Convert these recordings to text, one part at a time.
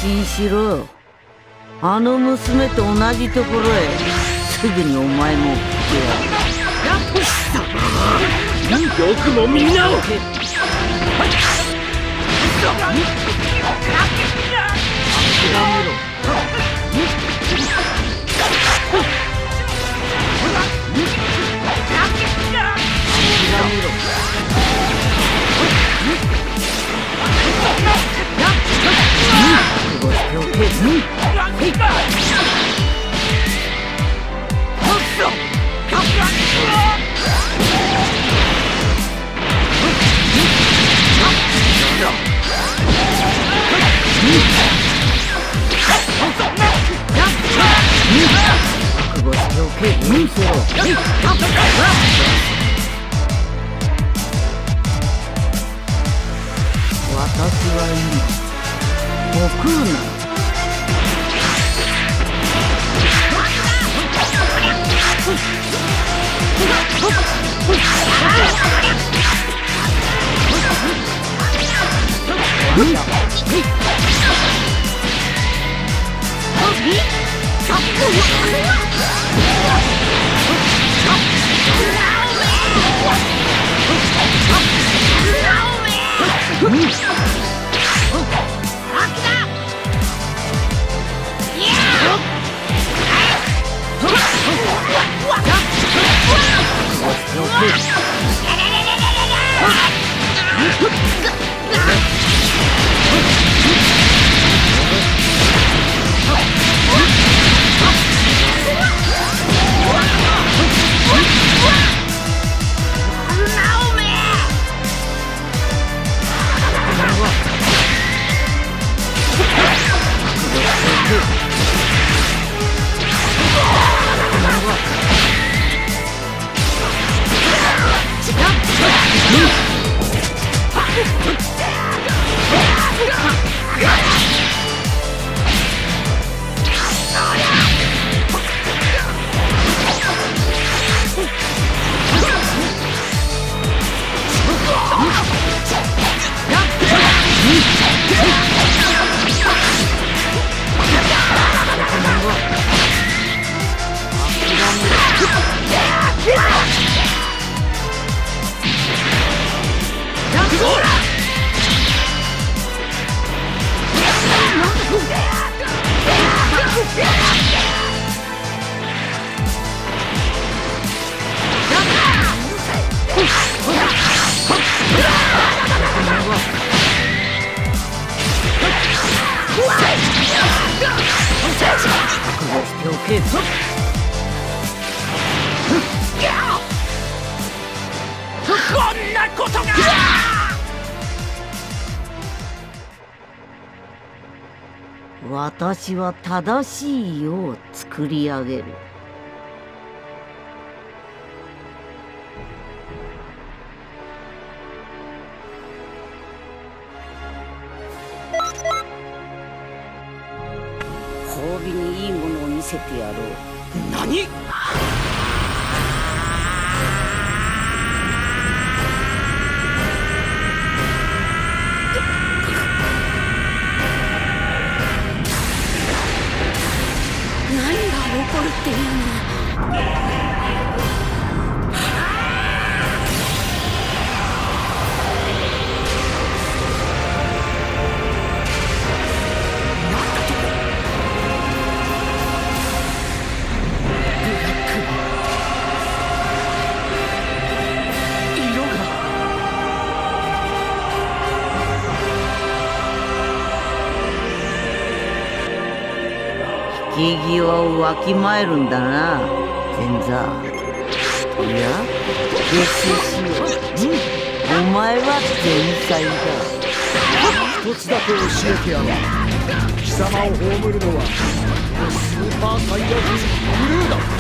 心しろ。あの娘と同じところへすぐにお前も来てやる。よくもみんなを。私は今悟空なの。こんなことが。私は正しい世を作り上げる。褒美にいいものを見せてやろう。何？怒るっていうんだ。引き際をわきまえるんだな、前座。いや、決してしよう。お前は天才だ。一つだけ教えてやろう。貴様を葬るのはスーパーサイヤ人ブルーだ。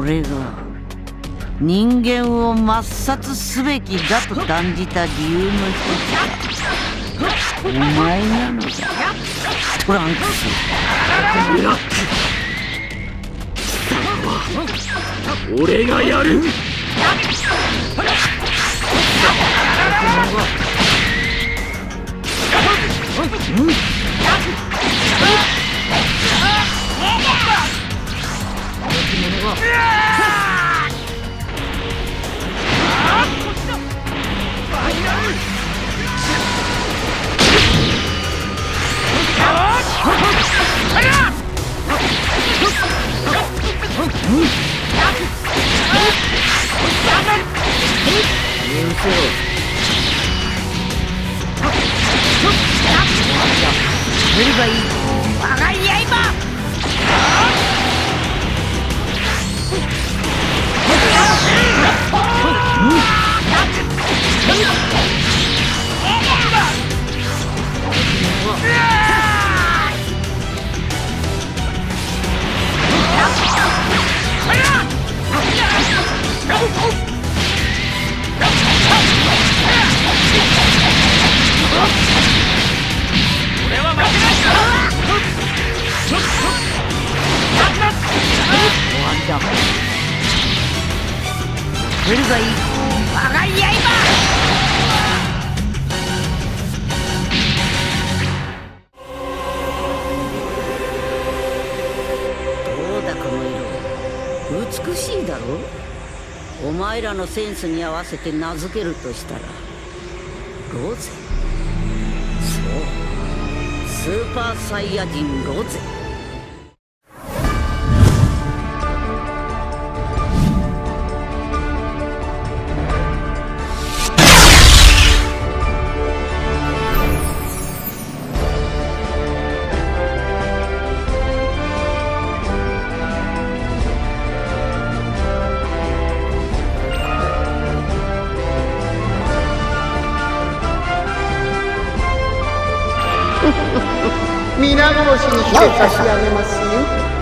俺が人間を抹殺すべきだと断じた理由の一つがお前なのだ、トランクス。 ブラック、貴様は俺がやる。 何がいい？我が刃！どれがいい？我が刃！どうだこの色、美しいだろう。お前らのセンスに合わせて名付けるとしたらロゼ。そう、スーパーサイヤ人ロゼ。 皆殺しにして差し上げますよ。